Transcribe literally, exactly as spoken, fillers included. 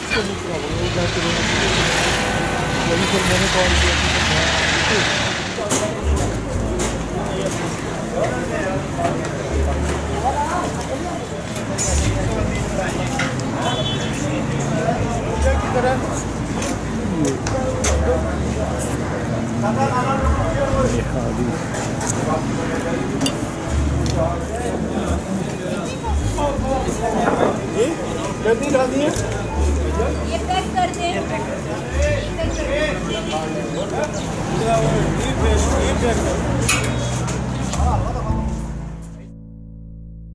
इसको नहीं पूरा बोलो वो जाते रहो वही फिर मैंने कॉल किया की तरह गद्दी डाल दिए ये पैक कर दे पैक कर दे